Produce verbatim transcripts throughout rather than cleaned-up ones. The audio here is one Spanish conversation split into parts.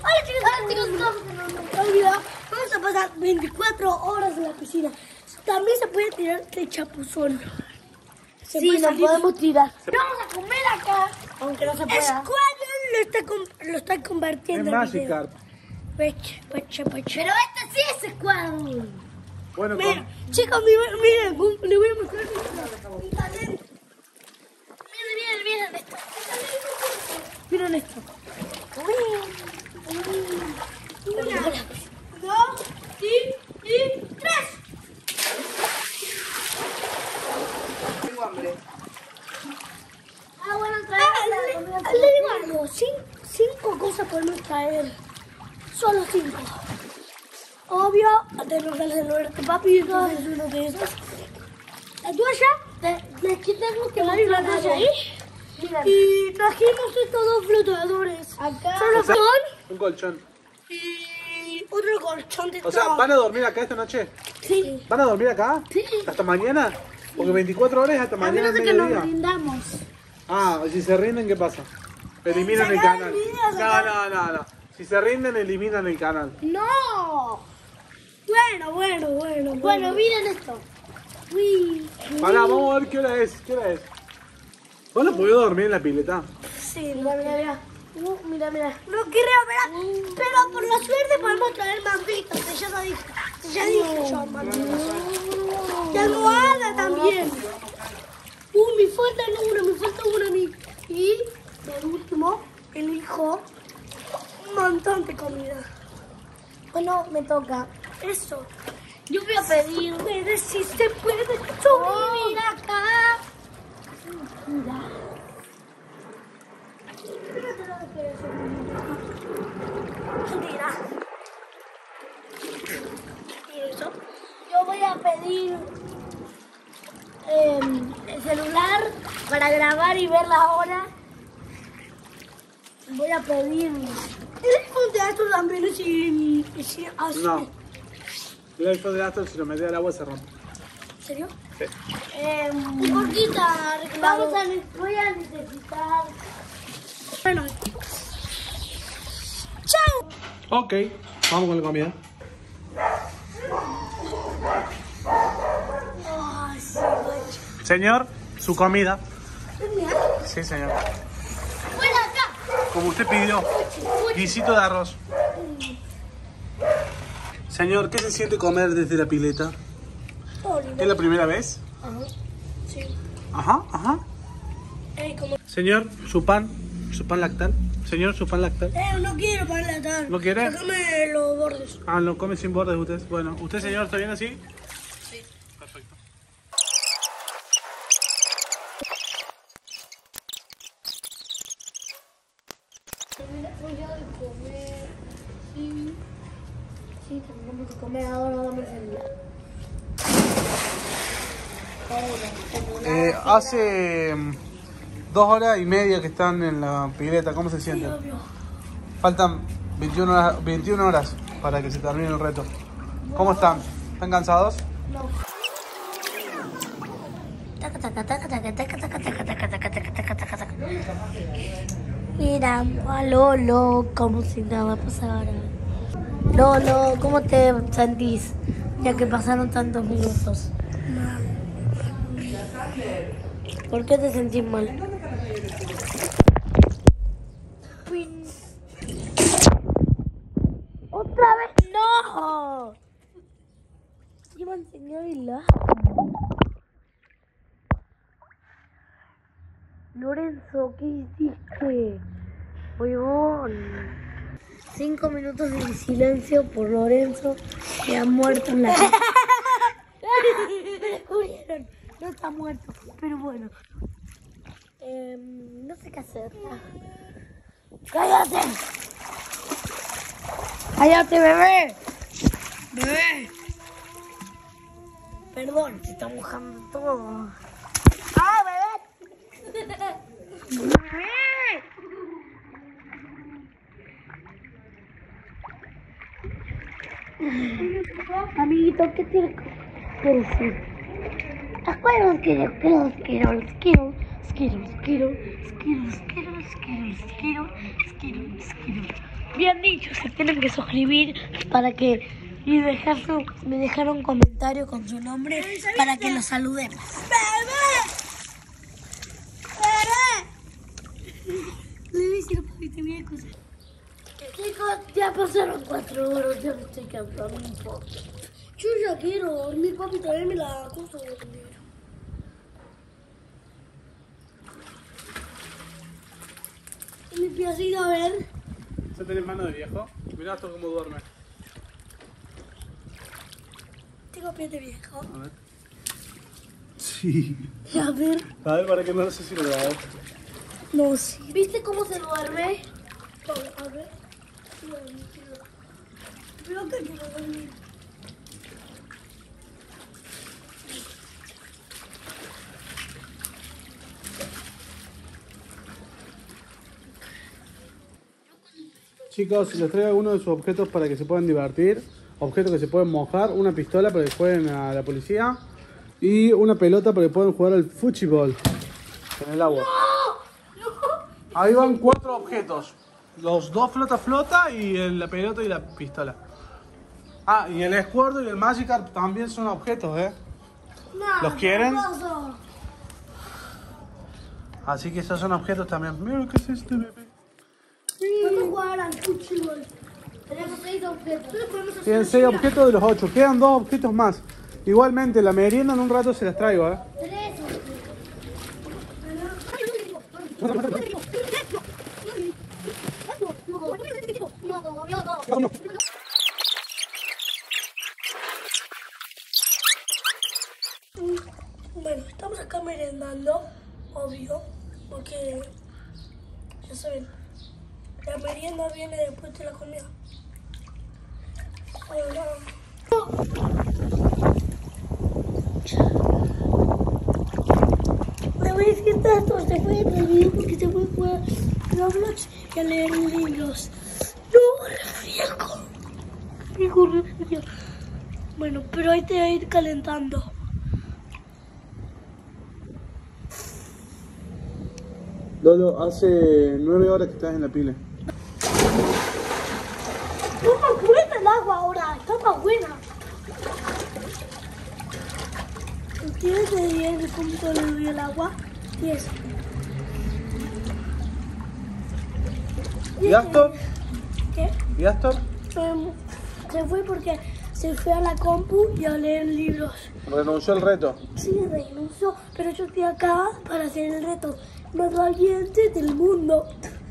Hola chicos, hola chicos, estamos en un nuevo video. Vamos a pasar veinticuatro horas en la piscina. También se puede tirar de chapuzón. Se sí, nos podemos tirar. Vamos a comer acá. Aunque no se pueda. Squadron lo está, lo está convirtiendo en en video. Magikarp. Peche, peche, peche. Pero este sí es Squadron. Bueno, Mira, con... chicos, miren, miren, le voy a mostrar mi talento. Miren, miren, miren esto. Miren esto. Una, dos, y, y tres. Tengo hambre. Ah, bueno, traer. Ah, le, le digo algo. Cin, cinco cosas podemos traer. Solo cinco. Obvio, tenemos el celular de papi, entonces es uno de esos. La toalla, le quitamos que va la toalla ahí. Y trajimos estos dos flotadores. Acá. Solo O sea, son. un colchón. Y otro colchón de O sea, ¿van a dormir acá esta noche? Sí. ¿Van a dormir acá? Sí. ¿Hasta mañana? Porque veinticuatro horas hasta A mañana menos al de que nos mediodía. rindamos. Ah, y si se rinden, ¿qué pasa? Eliminan el Sacar canal. el video, No, sacar- no, no, no. Si se rinden, eliminan el canal. ¡No! Bueno, bueno, bueno. Bueno, miren esto. Uy. Pará, vamos a ver qué hora es. ¿Qué hora es? ¿Vos no podés dormir en la pileta? Sí, mira, mira, mira. Uh, mira, mira. No quiero ver, pero por la suerte podemos traer manguitos. que Ya lo dije. que Ya dije yo, manguitos. Y almohada también. Uh, me falta una, me falta una a mí. Y, por último, elijo un montón de comida. Bueno, me toca. Eso. Yo voy a pedir. Puede, si se puede subir acá. Mira. Mira. ¿Y eso? Yo voy a pedir eh, el celular para grabar y ver la hora. Voy a pedir. El iPhone de Astro también si, si así. No. El iPhone de Astor, si lo metes al agua, se rompe. ¿En serio? Sí. Eh, Un poquito vamos a, voy a necesitar. Bueno. ¡Chao! Ok, vamos con la comida. Ay, sí, guacho. Señor, su comida. Sí, señor. Bueno, acá. Como usted pidió, guisito de arroz. Señor, ¿qué se siente comer desde la pileta? ¿Es la primera vez? Ajá. Sí. Ajá, ajá. Ey, como... Señor, su pan, su pan lactal. Señor, su pan lactal. Eh, no quiero para latar. ¿No quiere? Sácame los bordes. Ah, lo come sin bordes usted. Bueno, ¿usted, señor, está bien así? Sí. Perfecto. Voy a comer. Sí. Sí, tenemos que comer ahora. Dame el celular. Eh, hace mm, dos horas y media que están en la pileta. ¿Cómo se Sí, sienten? obvio. Faltan veintiuna horas, veintiuna horas para que se termine el reto. ¿Cómo están? ¿Están cansados? No. Miramos a Lolo como si nada pasara. Lolo, ¿cómo te sentís? Ya que pasaron tantos minutos. ¿Por qué te sentís mal? ¡Otra vez! ¡No! Yo me enseñó a bailar. Lorenzo, ¿qué hiciste? Huevón. Cinco minutos de silencio por Lorenzo, que ha muerto en la casa. Me descubrieron. No está muerto, pero bueno. Eh, no sé qué hacer. ¡Cállate! ¡Cállate, bebé! ¡Bebé! Perdón, se está mojando todo. ¡Ah, bebé! ¡Bebé! Amiguito, ¿qué tienes que decir? Acuerdos que los quiero, los quiero, los quiero, los quiero, los quiero, los quiero, los quiero, los quiero, los quiero, los quiero. Me han dicho, se tienen que suscribir para que y dejar su, me dejar un comentario con su nombre para que lo saludemos. ¡Bebé! ¡Bebé! Le voy a decir, papi, te voy a acusar. Chicos, ya pasaron cuatro horas, ya me estoy cansando un poco. Yo ya quiero dormir, papi, también me la acuso de dormir. Mi piecito, a ver. ¿Ya tenés mano de viejo? Mirá esto cómo duerme. Tengo pies de viejo. A ver. Sí. A ver. A ver, para que no sé si lo grabo. No, sí. ¿Viste cómo se duerme? A ver. Creo que quiero dormir. Chicos, les traigo algunos de sus objetos para que se puedan divertir. Objetos que se pueden mojar, una pistola para que jueguen a la policía y una pelota para que puedan jugar al fútbol en el agua. ¡No! ¡No! Ahí van cuatro objetos. Los dos flota flota y el- la pelota y la pistola. Ah, y el escuerdo y el Magikarp también son objetos, ¿eh? No, ¿Los quieren? ¿qué pasó? Así que esos son objetos también. Mira qué es este bebé. Vamos a jugar al fútbol. Tenemos seis objetos. Podemos hacer Tienen seis objetos de los ocho. Quedan dos objetos más. Igualmente, la merienda en un rato se las traigo, ¿eh? tres objetos. Bueno, estamos acá merendando, obvio, porque ya saben, la merienda viene después de la comida. Bueno, le voy a decir tanto, se fue en el video porque se fue a jugar Roblox y a leer libros. No, refresco. Digo refresco. Bueno, pero ahí te voy a ir calentando. Lolo, hace nueve horas que estás en la pila. Está más buena el agua ahora, está más buena. ¿Tienes de diez de cómo se le el agua? diez. ¿Y Astor? ¿Qué? ¿Y Astor? Um, se fue porque se fue a la compu y a leer libros. Renunció al reto. Sí, renunció, pero yo estoy acá para hacer el reto más valiente del mundo.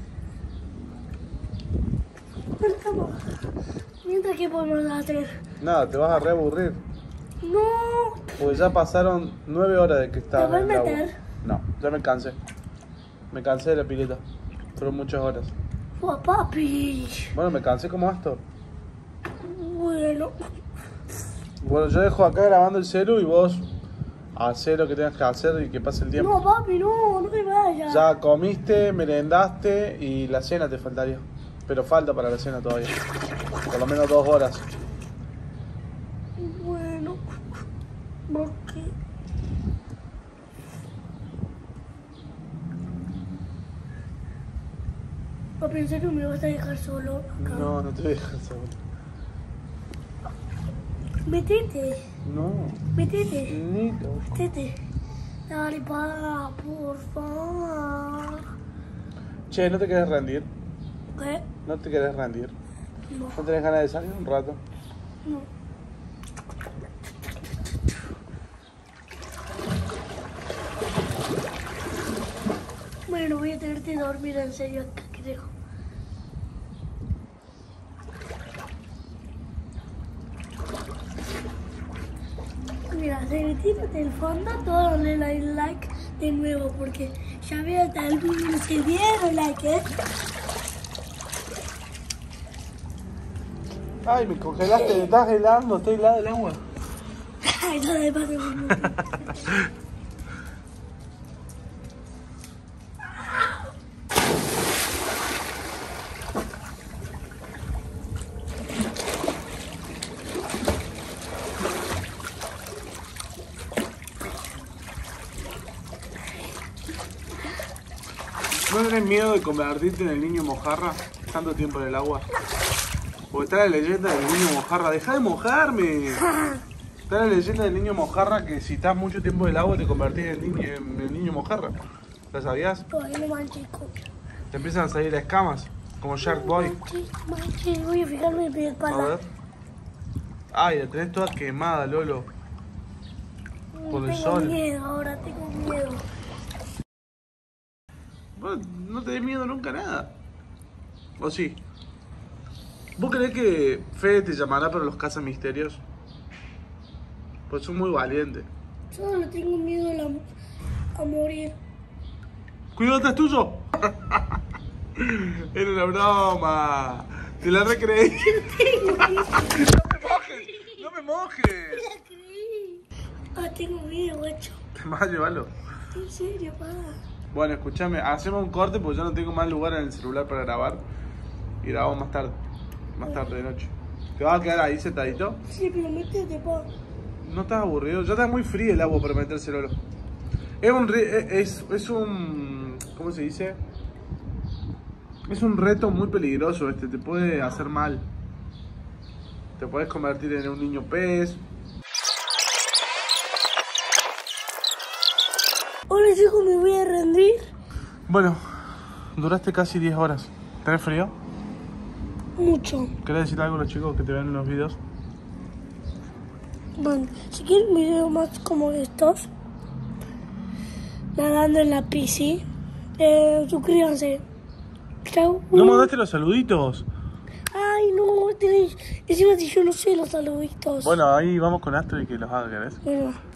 Bueno, vamos. Mientras que podemos hacer. Nada, te vas a reaburrir. No, Porque ya pasaron nueve horas de que estaba ¿Te vas a en el agua. meter? No, ya me cansé. Me cansé de la pileta. Fueron muchas horas. oh, papi. Bueno, me cansé como Astor. Bueno, Bueno, yo dejo acá grabando el celu y vos hacé lo que tengas que hacer y que pase el tiempo. no, papi, no, no te vayas. Ya comiste, merendaste y la cena te faltaría. Pero falta para la cena todavía. Por lo menos dos horas. Bueno, ¿por qué? Papi, ¿en serio me vas a dejar solo acá? No, no te voy a dejar solo. Metete, No, metete, ni loco. metete. Dale, pa, por favor. Che, ¿no te querés rendir? ¿Qué? ¿No te querés rendir? No, ¿No tenés ganas de salir un rato? no. Bueno, voy a tener que dormir en serio acá, creo. Mira, retírate del fondo, todos le dan like de nuevo porque ya veo hasta algunos se dieron like, ¿eh? Ay, me congelaste, me estás helando, estoy helado del agua. Ay, no me pasa por mucho. ¿No tenés miedo de convertirte en el niño mojarra? tanto tiempo en el agua? Porque está la leyenda del niño mojarra. ¡Deja de mojarme! Está la leyenda del niño mojarra que si estás mucho tiempo en el agua te convertís en niño, en el niño mojarra. ¿La sabías? Todavía no manches. Te empiezan a salir escamas, como Shark Boy. Manches, manches. Voy a fijarme en mi A espalda. ver. Ay, la tenés toda quemada, Lolo. Por el Tengo sol. miedo ahora, tengo miedo. Vos no tenés miedo nunca a nada. ¿O sí? ¿Vos creés que Fede te llamará para los cazamisterios? Pues son muy valientes. Solo tengo miedo a, la- a morir. ¡Cuidado, es tuyo! Era una broma. Te la recreí. ¡No me mojes! ¡No me mojes! La creí. Ah, tengo miedo, guacho. Te vas a llevarlo. En serio, pa. Bueno, escúchame, hacemos un corte porque ya no tengo más lugar en el celular para grabar. Y grabamos más tarde. Más tarde de noche. ¿Te vas a quedar ahí sentadito? Sí, pero métete, pa. No estás aburrido, ya está muy frío el agua para metérselo. Es un ri- es, es un ¿cómo se dice? Es un reto muy peligroso este, te puede hacer mal. Te puedes convertir en un niño pez. Hola, chicos, me voy a rendir. Bueno, duraste casi diez horas. ¿Tenés frío? Mucho. ¿Querés decir algo a los chicos que te ven en los videos? Bueno, si quieren videos más como estos, nadando en la piscina, eh, suscríbanse. Chau. No mandaste los saluditos. Ay, no, tenés. Encima si yo no sé los saluditos. Bueno, ahí vamos con Astro y que los haga, ¿querés? Bueno.